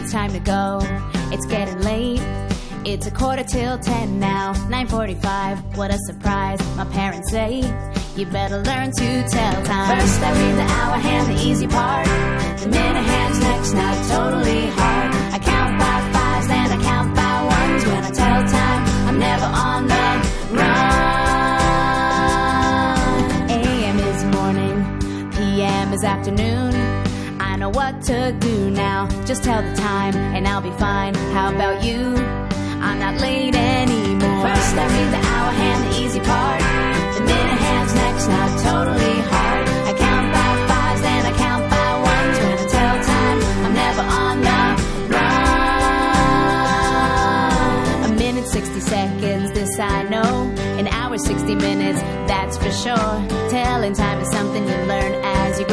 it's time to go. It's getting late. It's 10:15 now, 9:45. What a surprise, my parents say. You better learn to tell time. First I read the hour hand, the easy part. The minute hand's next, not totally hard. I count by fives, then I count by ones. When I tell time, I'm never on the run. AM is morning, PM is afternoon. I know what to do now, just tell the time and I'll be fine. How about you? I'm not late anymore. First I read the hour hand, the easy part. The minute hand's next, not totally hard. I count by fives, then I count by ones. When I tell time, I'm never on the run. A minute, 60 seconds, this I know. An hour, 60 minutes, that's for sure. Telling time is something you learn as you go.